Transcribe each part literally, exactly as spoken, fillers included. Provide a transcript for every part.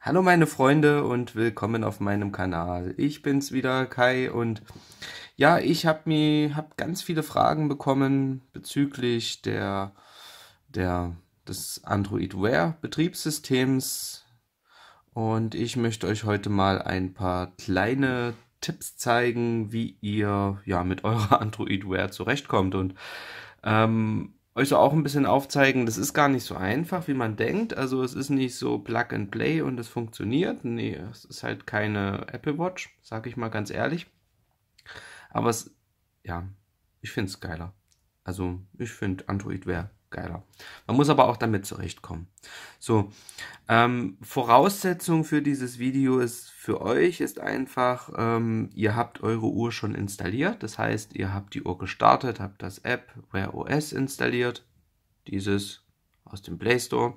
Hallo meine Freunde und willkommen auf meinem Kanal. Ich bin's wieder, Kai, und ja, ich habe mir hab ganz viele Fragen bekommen bezüglich der, der des Android Wear Betriebssystems, und ich möchte euch heute mal ein paar kleine Tipps zeigen, wie ihr ja mit eurer Android Wear zurechtkommt, und ähm, euch so auch ein bisschen aufzeigen, das ist gar nicht so einfach, wie man denkt. Also es ist nicht so Plug and Play und es funktioniert. Nee, es ist halt keine Apple Watch, sag ich mal ganz ehrlich. Aber es, ja, ich finde es geiler. Also ich finde Android Wear geiler. Man muss aber auch damit zurechtkommen. So, ähm, Voraussetzung für dieses Video ist für euch ist einfach, ähm, ihr habt eure Uhr schon installiert. Das heißt, ihr habt die Uhr gestartet, habt das App Wear O S installiert, dieses aus dem Play Store.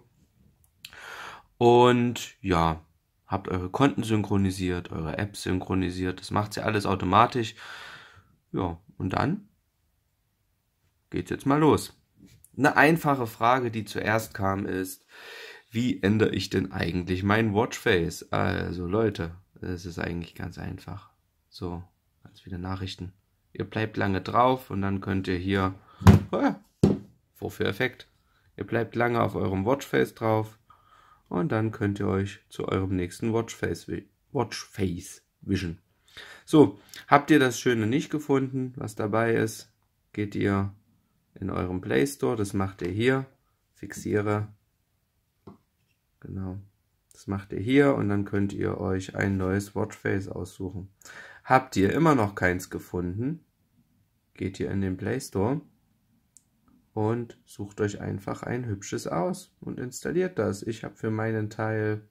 Und ja, habt eure Konten synchronisiert, eure Apps synchronisiert. Das macht sie alles automatisch. Ja, und dann geht's jetzt mal los. Eine einfache Frage, die zuerst kam, ist: Wie ändere ich denn eigentlich mein Watchface? Also Leute, es ist eigentlich ganz einfach. So, ganz viele Nachrichten. Ihr bleibt lange drauf und dann könnt ihr hier, oh, Vorführeffekt, ihr bleibt lange auf eurem Watchface drauf und dann könnt ihr euch zu eurem nächsten Watchface, Watchface wischen. So, habt ihr das Schöne nicht gefunden, was dabei ist, geht ihr in eurem Play Store, das macht ihr hier, fixiere, genau, das macht ihr hier und dann könnt ihr euch ein neues Watchface aussuchen. Habt ihr immer noch keins gefunden, geht ihr in den Play Store und sucht euch einfach ein hübsches aus und installiert das. Ich habe für meinen Teil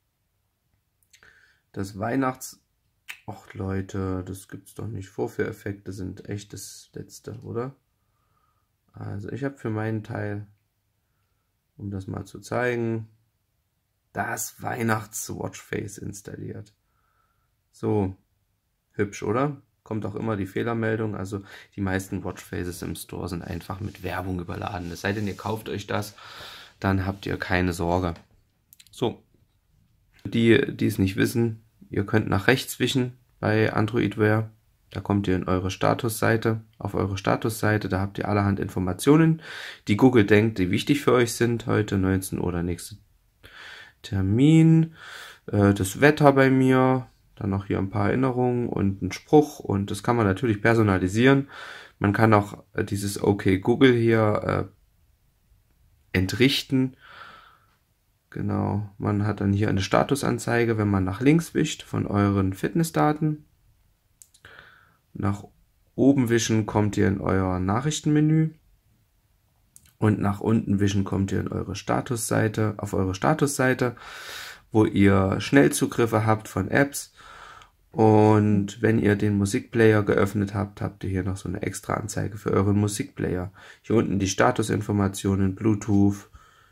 das Weihnachts... Och Leute, das gibt's doch nicht. Vorführeffekte sind echt das Letzte, oder? Also ich habe für meinen Teil, um das mal zu zeigen, das Weihnachts-Watchface installiert. So, hübsch, oder? Kommt auch immer die Fehlermeldung. Also die meisten Watchfaces im Store sind einfach mit Werbung überladen. Es sei denn, ihr kauft euch das, dann habt ihr keine Sorge. So, die, die es nicht wissen, ihr könnt nach rechts wischen bei Android Wear. Da kommt ihr in eure Statusseite, auf eure Statusseite, da habt ihr allerhand Informationen, die Google denkt, die wichtig für euch sind. Heute neunzehn Uhr der nächste Termin, äh, das Wetter bei mir, dann noch hier ein paar Erinnerungen und ein Spruch, und das kann man natürlich personalisieren. Man kann auch äh, dieses OK Google hier äh, entrichten. Genau, man hat dann hier eine Statusanzeige, wenn man nach links wischt von euren Fitnessdaten. Nach oben wischen kommt ihr in euer Nachrichtenmenü und nach unten wischen kommt ihr in eure Statusseite, auf eure Statusseite, wo ihr Schnellzugriffe habt von Apps, und wenn ihr den Musikplayer geöffnet habt, habt ihr hier noch so eine extra Anzeige für euren Musikplayer. Hier unten die Statusinformationen, Bluetooth.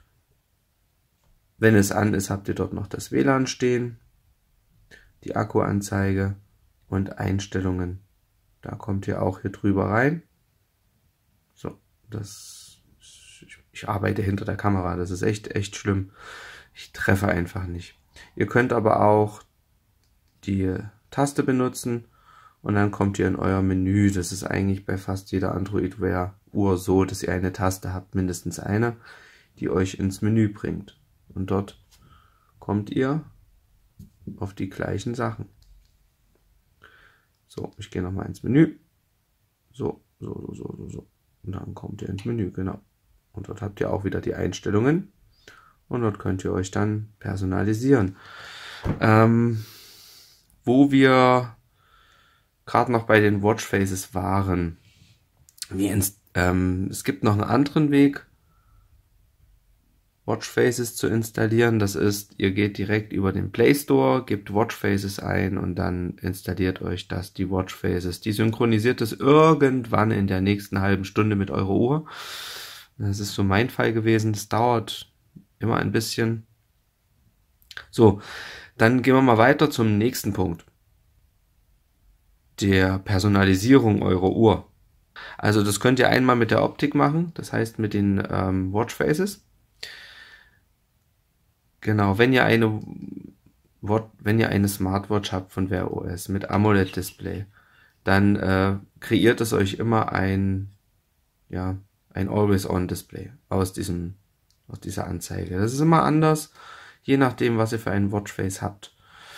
Wenn es an ist, habt ihr dort noch das W L A N stehen, die Akkuanzeige und Einstellungen. Da kommt ihr auch hier drüber rein. So, das, ich, ich arbeite hinter der Kamera, das ist echt, echt schlimm. Ich treffe einfach nicht. Ihr könnt aber auch die Taste benutzen und dann kommt ihr in euer Menü. Das ist eigentlich bei fast jeder Android Wear Uhr so, dass ihr eine Taste habt, mindestens eine, die euch ins Menü bringt. Und dort kommt ihr auf die gleichen Sachen. So, ich gehe nochmal ins Menü. So, so, so, so, so, so. Und dann kommt ihr ins Menü, genau. Und dort habt ihr auch wieder die Einstellungen. Und dort könnt ihr euch dann personalisieren. Ähm, wo wir gerade noch bei den Watchfaces waren. Wie ins, ähm, es gibt noch einen anderen Weg, Watchfaces zu installieren. Das ist, ihr geht direkt über den Play Store, gebt Watchfaces ein und dann installiert euch das, die Watchfaces. Die synchronisiert es irgendwann in der nächsten halben Stunde mit eurer Uhr. Das ist so mein Fall gewesen. Das dauert immer ein bisschen. So, dann gehen wir mal weiter zum nächsten Punkt. Der Personalisierung eurer Uhr. Also das könnt ihr einmal mit der Optik machen, das heißt mit den ähm, Watchfaces. Genau, wenn ihr eine wenn ihr eine Smartwatch habt von Wear O S mit AMOLED-Display, dann äh, kreiert es euch immer ein, ja, ein Always-On-Display aus diesem, aus dieser Anzeige. Das ist immer anders, je nachdem, was ihr für einen Watchface habt.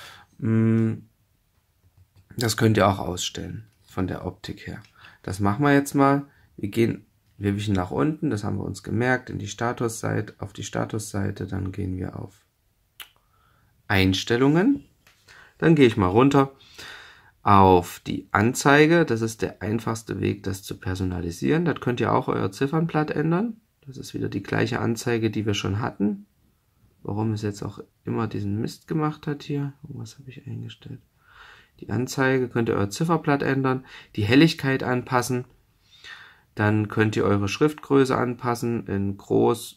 Das könnt ihr auch ausstellen, von der Optik her. Das machen wir jetzt mal. Wir gehen, wir wischen nach unten, das haben wir uns gemerkt, in die Statusseite, auf die Statusseite, dann gehen wir auf Einstellungen. Dann gehe ich mal runter auf die Anzeige. Das ist der einfachste Weg, das zu personalisieren. Dort könnt ihr auch euer Ziffernblatt ändern. Das ist wieder die gleiche Anzeige, die wir schon hatten. Warum es jetzt auch immer diesen Mist gemacht hat hier. Was habe ich eingestellt? Die Anzeige könnt ihr euer Zifferblatt ändern, die Helligkeit anpassen. Dann könnt ihr eure Schriftgröße anpassen in groß.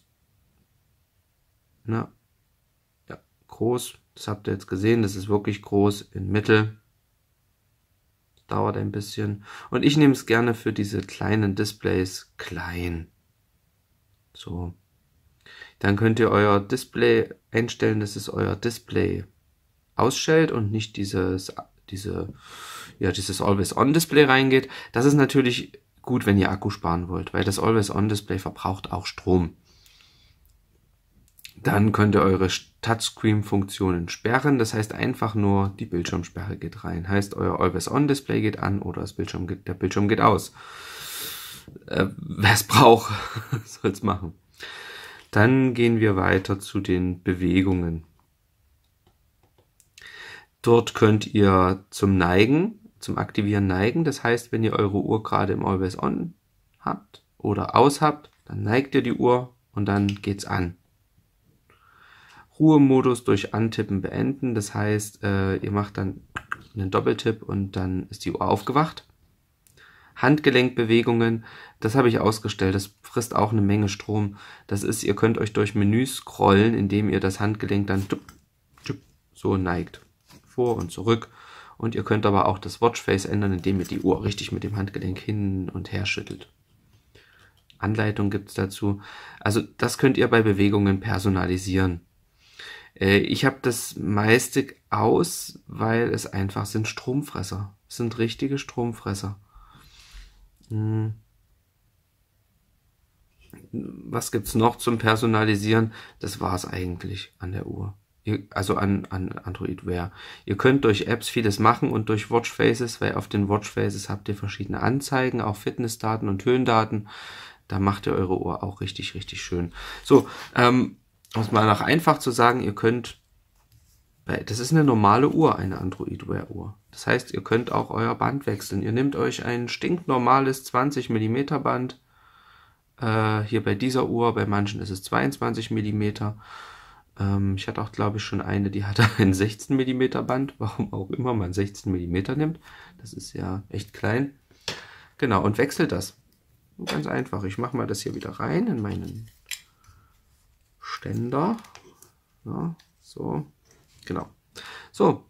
Na, ja, groß. Das habt ihr jetzt gesehen, das ist wirklich groß, in Mittel. Dauert ein bisschen. Und ich nehme es gerne für diese kleinen Displays klein. So. Dann könnt ihr euer Display einstellen, dass es euer Display ausstellt und nicht dieses, diese, ja, dieses Always-On-Display reingeht. Das ist natürlich gut, wenn ihr Akku sparen wollt, weil das Always-On-Display verbraucht auch Strom. Dann könnt ihr eure Touchscreen-Funktionen sperren. Das heißt einfach nur, die Bildschirmsperre geht rein. Heißt, euer Always-On-Display geht an oder das Bildschirm geht, der Bildschirm geht aus. Äh, Wer es braucht, soll es machen. Dann gehen wir weiter zu den Bewegungen. Dort könnt ihr zum Neigen, zum Aktivieren neigen. Das heißt, wenn ihr eure Uhr gerade im Always-On habt oder aus habt, dann neigt ihr die Uhr und dann geht's an. Ruhemodus durch Antippen beenden. Das heißt, äh, ihr macht dann einen Doppeltipp und dann ist die Uhr aufgewacht. Handgelenkbewegungen, das habe ich ausgestellt. Das frisst auch eine Menge Strom. Das ist, ihr könnt euch durch Menüs scrollen, indem ihr das Handgelenk dann so neigt. Vor und zurück. Und ihr könnt aber auch das Watchface ändern, indem ihr die Uhr richtig mit dem Handgelenk hin und her schüttelt. Anleitung gibt es dazu. Also das könnt ihr bei Bewegungen personalisieren. Ich habe das meiste aus, weil es einfach sind Stromfresser. Es sind richtige Stromfresser. Was gibt es noch zum Personalisieren? Das war es eigentlich an der Uhr. Also an, an Android Wear. Ihr könnt durch Apps vieles machen und durch Watchfaces, weil auf den Watchfaces habt ihr verschiedene Anzeigen, auch Fitnessdaten und Höhendaten. Da macht ihr eure Uhr auch richtig, richtig schön. So, ähm, um es mal nach einfach zu sagen, ihr könnt, das ist eine normale Uhr, eine Android Wear Uhr. Das heißt, ihr könnt auch euer Band wechseln. Ihr nehmt euch ein stinknormales zwanzig Millimeter Band. Äh, hier bei dieser Uhr, bei manchen ist es zweiundzwanzig Millimeter. Ähm, ich hatte auch, glaube ich, schon eine, die hatte ein sechzehn Millimeter Band. Warum auch immer man sechzehn Millimeter nimmt. Das ist ja echt klein. Genau, und wechselt das. Ganz einfach. Ich mache mal das hier wieder rein in meinen Ständer. Ja, so, genau. So,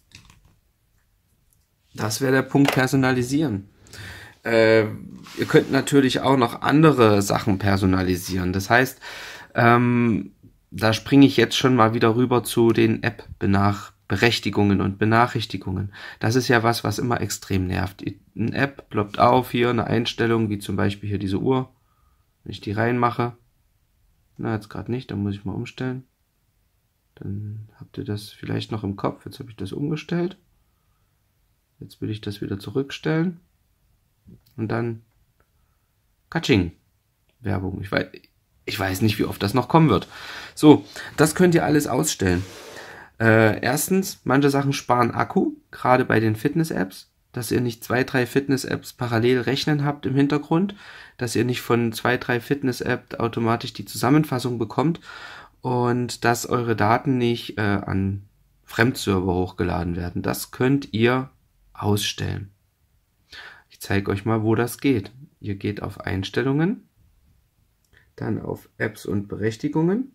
das wäre der Punkt Personalisieren. Äh, ihr könnt natürlich auch noch andere Sachen personalisieren. Das heißt, ähm, da springe ich jetzt schon mal wieder rüber zu den App-Berechtigungen und Benachrichtigungen. Das ist ja was, was immer extrem nervt. Eine App ploppt auf, hier eine Einstellung, wie zum Beispiel hier diese Uhr. Wenn ich die reinmache, na jetzt gerade nicht, dann muss ich mal umstellen. Dann habt ihr das vielleicht noch im Kopf. Jetzt habe ich das umgestellt. Jetzt will ich das wieder zurückstellen. Und dann Katsching. Werbung. Ich weiß, ich weiß nicht, wie oft das noch kommen wird. So, das könnt ihr alles ausstellen. Äh, erstens, manche Sachen sparen Akku, gerade bei den Fitness-Apps, dass ihr nicht zwei, drei Fitness-Apps parallel rechnen habt im Hintergrund, dass ihr nicht von zwei, drei Fitness-Apps automatisch die Zusammenfassung bekommt und dass eure Daten nicht äh, an Fremdserver hochgeladen werden. Das könnt ihr ausstellen. Ich zeige euch mal, wo das geht. Ihr geht auf Einstellungen, dann auf Apps und Berechtigungen.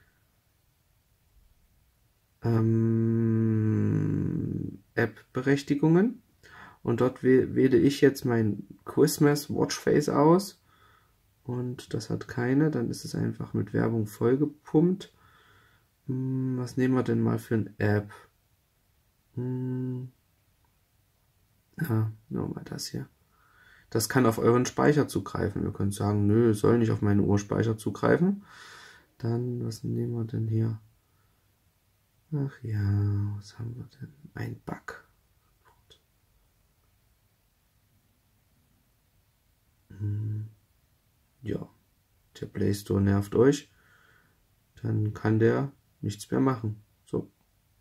Ähm, App-Berechtigungen. Und dort wähle ich jetzt mein Christmas Watchface aus. Und das hat keine. Dann ist es einfach mit Werbung vollgepumpt. Hm, was nehmen wir denn mal für eine App? Hm, ja, nur mal das hier. Das kann auf euren Speicher zugreifen. Ihr könnt sagen, nö, soll nicht auf meine Urspeicher zugreifen. Dann, was nehmen wir denn hier? Ach ja, was haben wir denn? Ein Bug. Hm, ja, der Play Store nervt euch. Dann kann der nichts mehr machen. So.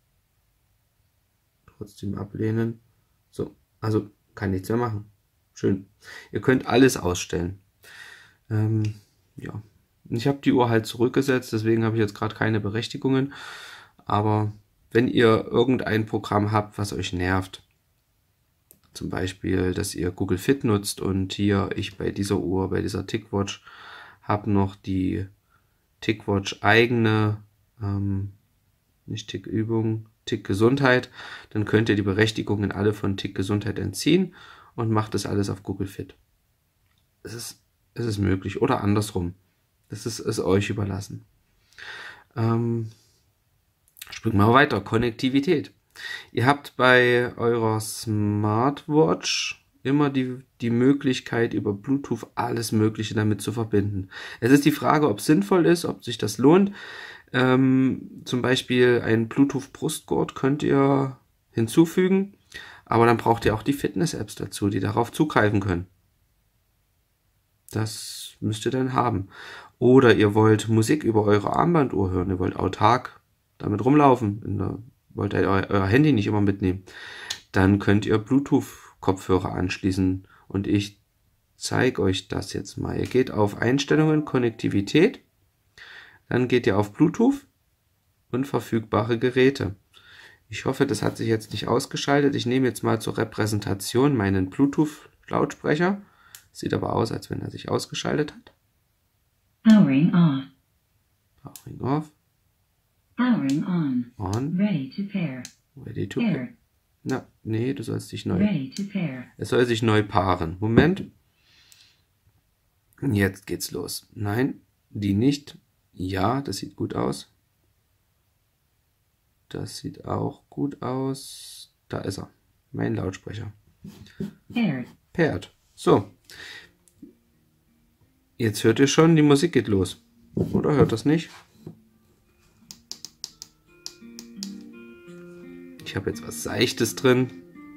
Trotzdem ablehnen. So, also kann nichts mehr machen. Schön. Ihr könnt alles ausstellen. Ähm, ja. Ich habe die Uhr halt zurückgesetzt, deswegen habe ich jetzt gerade keine Berechtigungen. Aber wenn ihr irgendein Programm habt, was euch nervt, zum Beispiel, dass ihr Google Fit nutzt und hier ich bei dieser Uhr, bei dieser TicWatch, habe noch die TicWatch eigene, ähm, nicht Tick-Übung, Tick-Gesundheit, dann könnt ihr die Berechtigungen alle von Tick-Gesundheit entziehen und macht das alles auf Google Fit. Es ist, es ist möglich oder andersrum. Das ist, ist euch überlassen. Ähm, springen wir weiter. Konnektivität. Ihr habt bei eurer Smartwatch immer die, die Möglichkeit, über Bluetooth alles Mögliche damit zu verbinden. Es ist die Frage, ob es sinnvoll ist, ob sich das lohnt. Ähm, zum Beispiel ein Bluetooth-Brustgurt könnt ihr hinzufügen, aber dann braucht ihr auch die Fitness-Apps dazu, die darauf zugreifen können. Das müsst ihr dann haben. Oder ihr wollt Musik über eure Armbanduhr hören, ihr wollt autark damit rumlaufen, in der, wollt ihr euer, euer Handy nicht immer mitnehmen. Dann könnt ihr Bluetooth-Kopfhörer anschließen und ich zeige euch das jetzt mal. Ihr geht auf Einstellungen, Konnektivität, dann geht ihr auf Bluetooth und verfügbare Geräte. Ich hoffe, das hat sich jetzt nicht ausgeschaltet. Ich nehme jetzt mal zur Repräsentation meinen Bluetooth-Lautsprecher. Sieht aber aus, als wenn er sich ausgeschaltet hat. Powering off. Powering off. Powering on. On. Ready to pair. Ready to Pair. pair. Na, nee, du sollst dich neu. Ready to pair. Es soll sich neu paaren. Moment. Jetzt geht's los. Nein, die nicht. Ja, das sieht gut aus. Das sieht auch gut aus. Da ist er. Mein Lautsprecher. Paired. Paired. So. Jetzt hört ihr schon, die Musik geht los. Oder hört das nicht? Ich habe jetzt was Seichtes drin.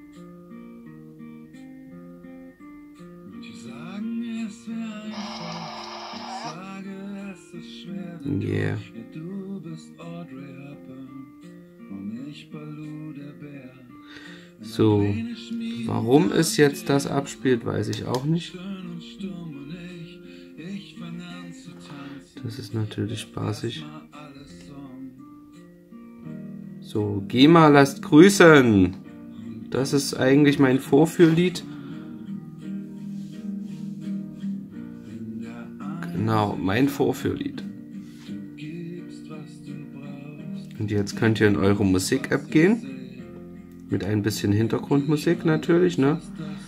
Yeah. So, warum es jetzt das abspielt, weiß ich auch nicht. Das ist natürlich spaßig. So, GEMA lasst grüßen. Das ist eigentlich mein Vorführlied. Genau, mein Vorführlied. Und jetzt könnt ihr in eure Musik-App gehen. Mit ein bisschen Hintergrundmusik natürlich, ne?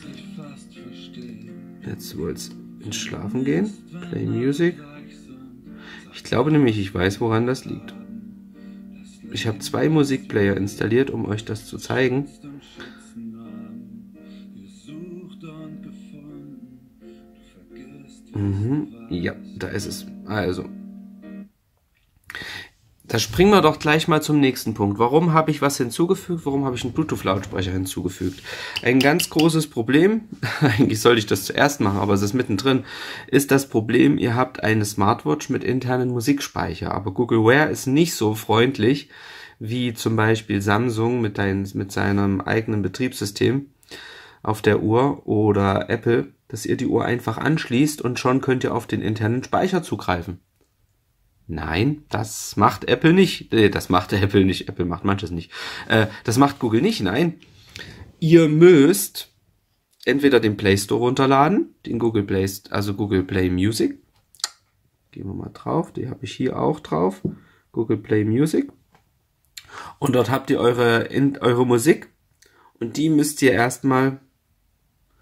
Jetzt wollt ihr ins Schlafen gehen. Play Music. Ich glaube nämlich, ich weiß, woran das liegt. Ich habe zwei Musikplayer installiert, um euch das zu zeigen. Mhm. Ja, da ist es. Also, da springen wir doch gleich mal zum nächsten Punkt. Warum habe ich was hinzugefügt? Warum habe ich einen Bluetooth-Lautsprecher hinzugefügt? Ein ganz großes Problem, eigentlich sollte ich das zuerst machen, aber es ist mittendrin, ist das Problem, ihr habt eine Smartwatch mit internen Musikspeicher, aber Google Wear ist nicht so freundlich wie zum Beispiel Samsung mit, dein, mit seinem eigenen Betriebssystem auf der Uhr oder Apple, dass ihr die Uhr einfach anschließt und schon könnt ihr auf den internen Speicher zugreifen. Nein, das macht Apple nicht. Nee, das macht Apple nicht. Apple macht manches nicht. Äh, das macht Google nicht. Nein. Ihr müsst entweder den Play Store runterladen, den Google Play, also Google Play Music. Gehen wir mal drauf. Die habe ich hier auch drauf. Google Play Music. Und dort habt ihr eure, in, eure Musik. Und die müsst ihr erstmal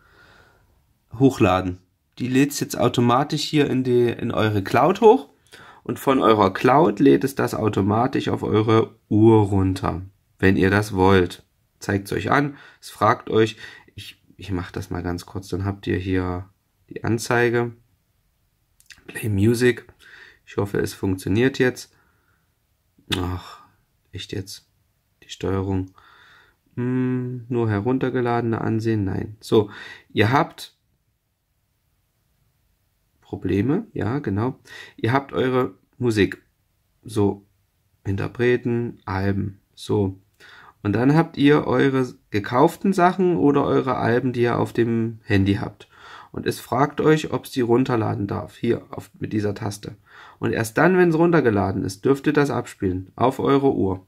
hochladen. Die lädt jetzt automatisch hier in, die, in eure Cloud hoch. und von eurer Cloud lädt es das automatisch auf eure Uhr runter, wenn ihr das wollt. Zeigt es euch an, es fragt euch, ich, ich mache das mal ganz kurz, dann habt ihr hier die Anzeige, Play Music, ich hoffe es funktioniert jetzt. Ach, echt jetzt, die Steuerung, hm, nur heruntergeladene ansehen, nein. So, ihr habt Probleme, ja genau, ihr habt eure Musik, so, Interpreten, Alben, so. Und dann habt ihr eure gekauften Sachen oder eure Alben, die ihr auf dem Handy habt. Und es fragt euch, ob es die runterladen darf, hier auf, mit dieser Taste. Und erst dann, wenn es runtergeladen ist, dürft ihr das abspielen, auf eure Uhr.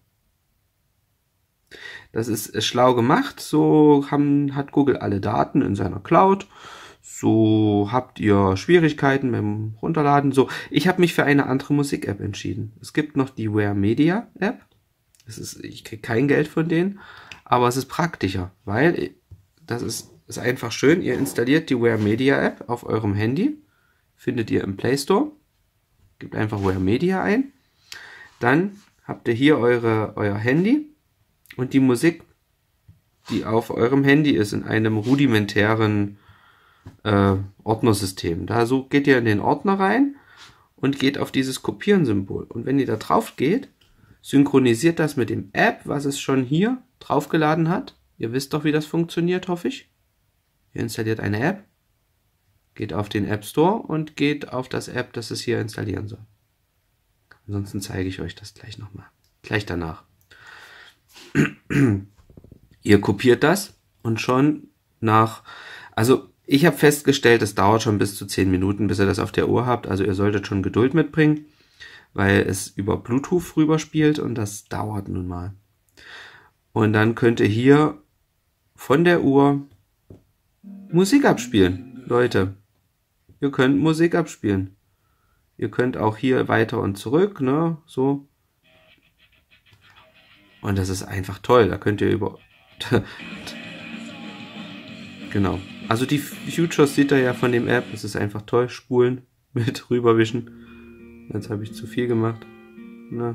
Das ist, ist schlau gemacht, so haben, hat Google alle Daten in seiner Cloud. So habt ihr Schwierigkeiten beim Runterladen. So, ich habe mich für eine andere Musik-App entschieden. Es gibt noch die Where Media App. Das ist, ich kriege kein Geld von denen, aber es ist praktischer, weil das ist, ist einfach schön. Ihr installiert die Where Media App auf eurem Handy, findet ihr im Play Store, gebt einfach Where Media ein, dann habt ihr hier eure, euer Handy und die Musik, die auf eurem Handy ist, in einem rudimentären äh, Ordnersystem. Da so geht ihr in den Ordner rein und geht auf dieses Kopieren-Symbol. Und wenn ihr da drauf geht, synchronisiert das mit dem App, was es schon hier draufgeladen hat. Ihr wisst doch, wie das funktioniert, hoffe ich. Ihr installiert eine App, geht auf den App Store und geht auf das App, das es hier installieren soll. Ansonsten zeige ich euch das gleich nochmal. Gleich danach. Ihr kopiert das und schon nach, also ich habe festgestellt, es dauert schon bis zu zehn Minuten, bis ihr das auf der Uhr habt. Also ihr solltet schon Geduld mitbringen, weil es über Bluetooth rüber spielt und das dauert nun mal. Und dann könnt ihr hier von der Uhr Musik abspielen, Leute. Ihr könnt Musik abspielen. Ihr könnt auch hier weiter und zurück, ne, so. Und das ist einfach toll, da könnt ihr über... Genau. Also die Futures seht ihr ja von dem App, es ist einfach toll, spulen, mit rüberwischen. Jetzt habe ich zu viel gemacht. Na.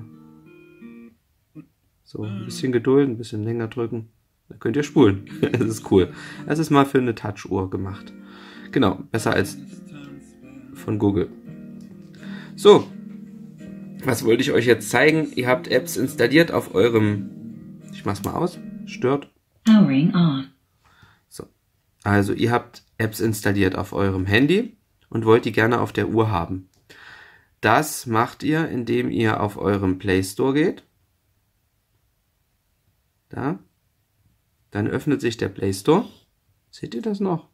So, ein bisschen Geduld, ein bisschen länger drücken. Dann könnt ihr spulen. Das ist cool. Das ist mal für eine Touch-Uhr gemacht. Genau, besser als von Google. So, was wollte ich euch jetzt zeigen? Ihr habt Apps installiert auf eurem... Ich mach's mal aus. Stört. Powering on. So, also ihr habt Apps installiert auf eurem Handy und wollt die gerne auf der Uhr haben. Das macht ihr, indem ihr auf eurem Play Store geht. Da. Dann öffnet sich der Play Store. Seht ihr das noch?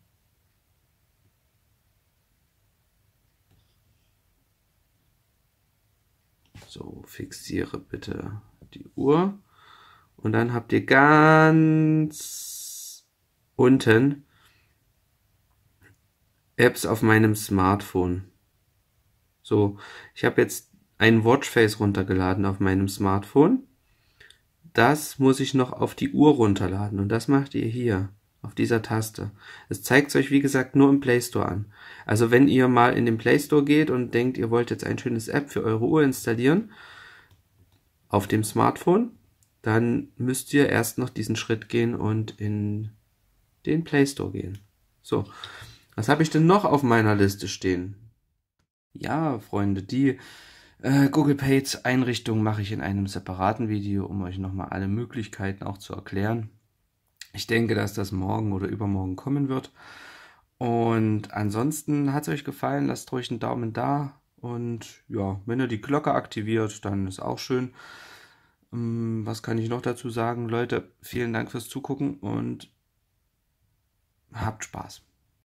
So, fixiere bitte die Uhr. Und dann habt ihr ganz unten Apps auf meinem Smartphone. So, ich habe jetzt ein Watchface runtergeladen auf meinem Smartphone. Das muss ich noch auf die Uhr runterladen und das macht ihr hier auf dieser Taste. Es zeigt es euch wie gesagt nur im Play Store an. Also wenn ihr mal in den Play Store geht und denkt, ihr wollt jetzt ein schönes App für eure Uhr installieren auf dem Smartphone, dann müsst ihr erst noch diesen Schritt gehen und in den Play Store gehen. So, was habe ich denn noch auf meiner Liste stehen? Ja, Freunde, die äh, Google Pay Einrichtung mache ich in einem separaten Video, um euch nochmal alle Möglichkeiten auch zu erklären. Ich denke, dass das morgen oder übermorgen kommen wird. Und ansonsten hat es euch gefallen, lasst ruhig einen Daumen da. Und ja, wenn ihr die Glocke aktiviert, dann ist auch schön. Ähm, was kann ich noch dazu sagen? Leute, vielen Dank fürs Zugucken und habt Spaß.